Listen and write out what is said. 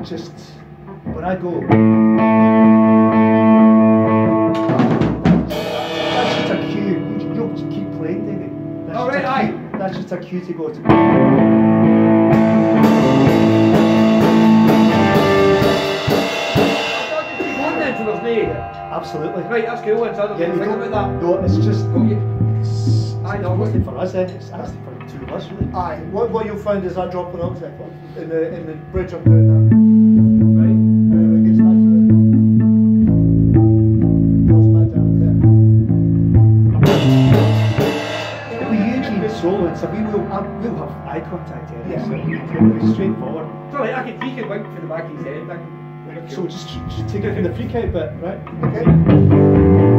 just, when I go, that's just a cue. You'll keep playing, David. That's just a cue to go to. Absolutely. Right, that's cool. So I don't think about that. No, it's just. I know. It's for us, it's actually for the two of us, really. Aye. What you'll find is that drop an octave in the bridge. I'm doing that. Right. It gets back to the. Goes back down there. With Eugene soloing, so we'll have eye contact here. Yeah. So it'll be straightforward. Sorry, he can wink from the back of his head. So just take it from the freak out bit, right? Okay.